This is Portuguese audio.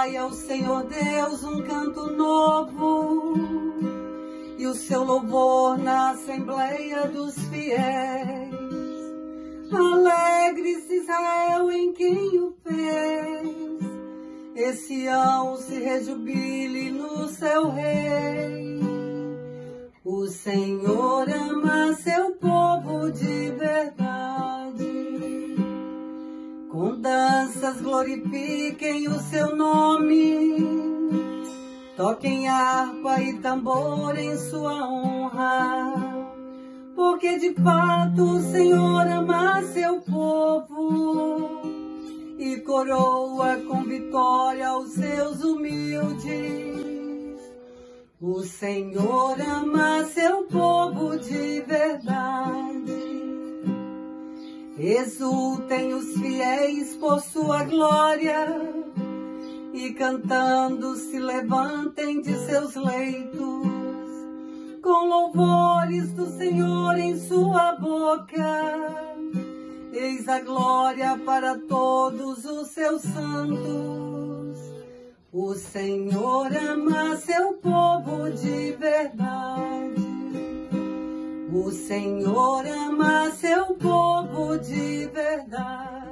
Cantai ao Senhor Deus um canto novo, e o seu louvor na Assembleia dos Fiéis. Alegre-se Israel em quem o fez, e Sião se rejubile no seu rei. O Senhor ama seu povo de verdade. Com danças glorifiquem o seu nome, toquem harpa e tambor em sua honra, porque de fato o Senhor ama seu povo e coroa com vitória os seus humildes. O Senhor ama seu povo de verdade. Exultem os fiéis por sua glória, e cantando se levantem de seus leitos, com louvores do Senhor em sua boca. Eis a glória para todos os seus santos. O Senhor ama seu povo de verdade. O Senhor ama seu povo de verdade.